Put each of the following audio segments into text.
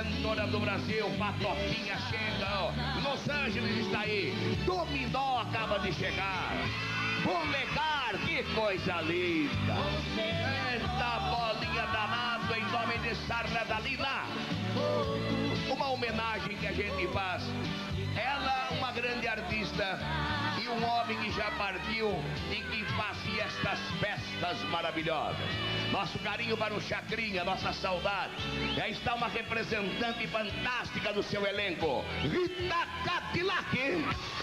cantora do Brasil, Patoquinha chega, ó. Los Angeles está aí. Dominó acaba de chegar. Polegar, que coisa linda. Esta bolinha danada em nome de Sarra Dalila. Uma homenagem que a gente faz. Ela, uma grande artista, e um homem que já partiu e que fazia estas festas maravilhosas. Nosso carinho para o Chacrinha, nossa saudade. E aí está uma representante fantástica do seu elenco, Rita Cadillac.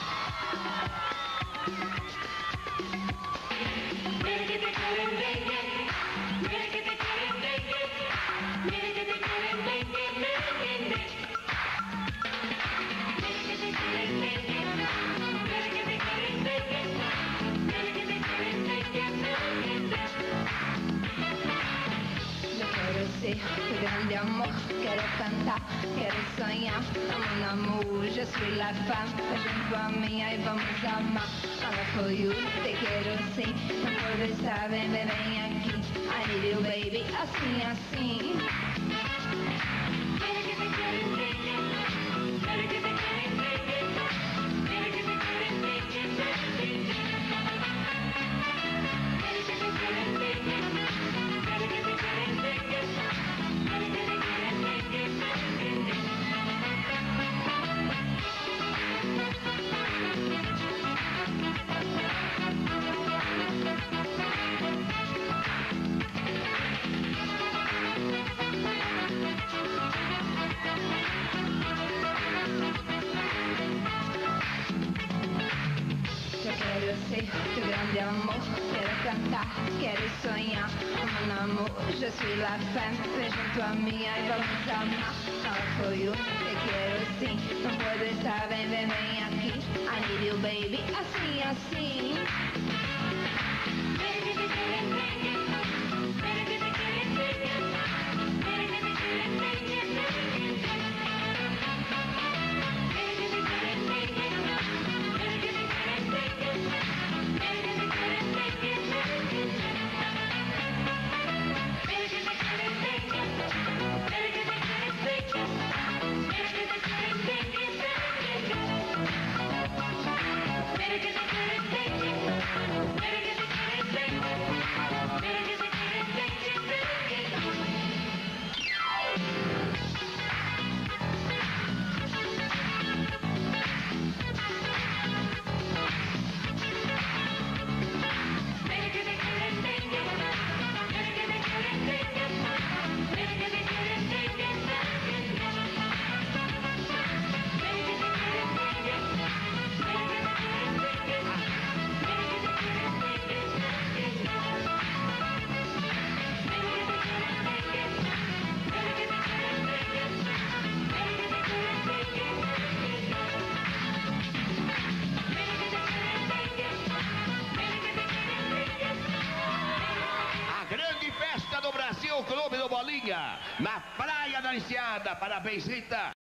Tu grande amor, quero cantar, quero sonhar. Mon amour, je suis la femme. Junto a mim, aí vamos amar. Fala for you, te quero sim. Não pode estar bem, vem aqui. I need you baby, assim, assim. Quero ser teu grande amor, quero cantar, quero sonhar. Mon amour, je suis la femme. Vem junto a mim, aí vamos amar. Fala for you, te quero sim. Não pode estar bem, vem aqui. I need you baby, assim, assim. Festa do Brasil, Clube do Bolinha, na Praia da Enseada. Parabéns, Rita.